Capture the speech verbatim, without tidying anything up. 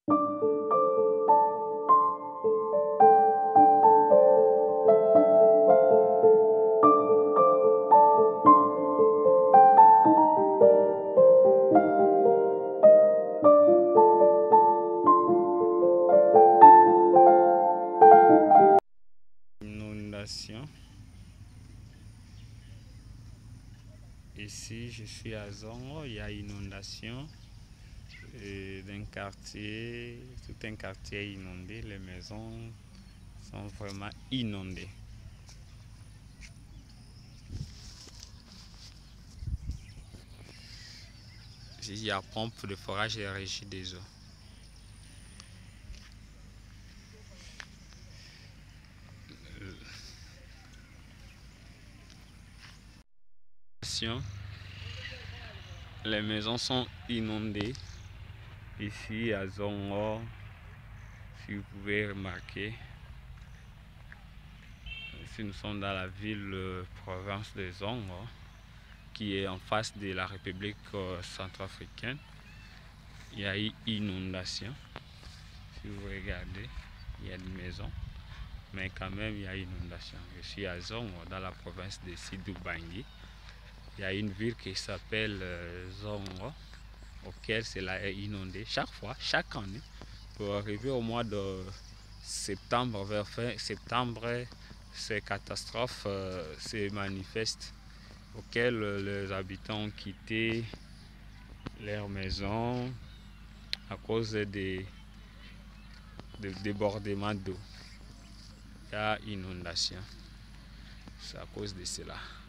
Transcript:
Inondation. Ici, je suis à Zongo, il y a inondation d'un quartier, tout un quartier inondé, les maisons sont vraiment inondées. Il y a pompe de forage et régie des eaux. Les maisons sont inondées ici à Zongo, si vous pouvez remarquer. Ici nous sommes dans la ville euh, province de Zongo, qui est en face de la République euh, centrafricaine. Il y a eu inondation. Si vous regardez, il y a des maisons, mais quand même il y a inondation. Je suis à Zongo, dans la province de Sidou-Bangui. Il y a une ville qui s'appelle euh, Zongo, auquel cela est inondé chaque fois, chaque année. Pour arriver au mois de septembre, vers fin septembre, ces catastrophes euh, se manifestent, auxquelles euh, les habitants ont quitté leurs maisons à cause des, des débordements d'eau. Il y a inondation. C'est à cause de cela.